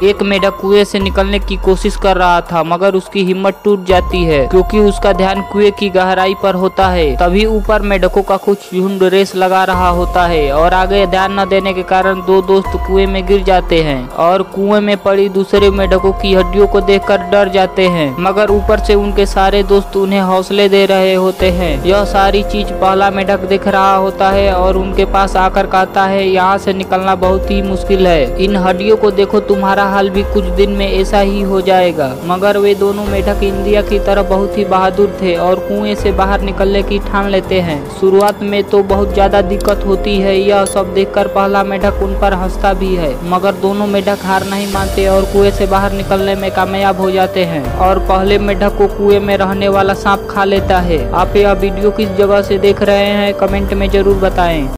एक मेढक कुएं से निकलने की कोशिश कर रहा था, मगर उसकी हिम्मत टूट जाती है क्योंकि उसका ध्यान कुएं की गहराई पर होता है। तभी ऊपर मेढकों का कुछ झुंड रेस लगा रहा होता है और आगे ध्यान न देने के कारण दो दोस्त कुएं में गिर जाते हैं और कुएं में पड़ी दूसरे मेढकों की हड्डियों को देखकर डर जाते हैं, मगर ऊपर से उनके सारे दोस्त उन्हें हौसले दे रहे होते हैं। यह सारी चीज पहला मेढक देख रहा होता है और उनके पास आकर कहता है, यहाँ से निकलना बहुत ही मुश्किल है। इन हड्डियों को देखो, तुम्हारा हाल भी कुछ दिन में ऐसा ही हो जाएगा। मगर वे दोनों मेढक इंद्रिया की तरह बहुत ही बहादुर थे और कुएं से बाहर निकलने की ठान लेते हैं। शुरुआत में तो बहुत ज्यादा दिक्कत होती है, यह सब देखकर पहला मेढक उन पर हंसता भी है, मगर दोनों मेढक हार नहीं मानते और कुएं से बाहर निकलने में कामयाब हो जाते हैं और पहले मेढक को कुएं में रहने वाला सांप खा लेता है। आप यह वीडियो किस जगह से देख रहे हैं, कमेंट में जरूर बताएं।